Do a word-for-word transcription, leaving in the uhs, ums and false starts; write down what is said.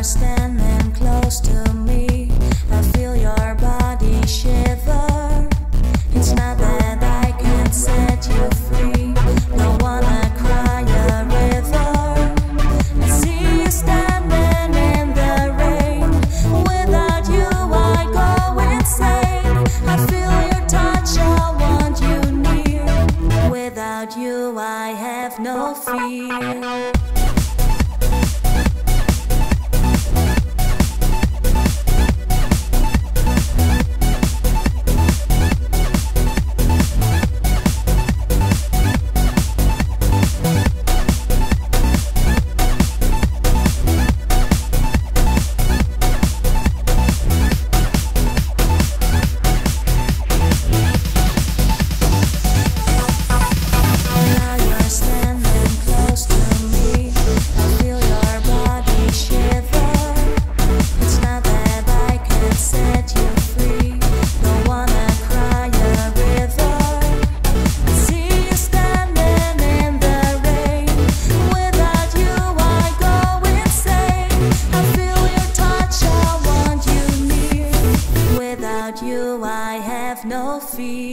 you're standing close to me, I feel your body shiver. It's not that I can't set you free, don't wanna cry a river. I see you standing in the rain, without you I go insane. I feel your touch, I want you near, without you I have no fear. You, I have no fear.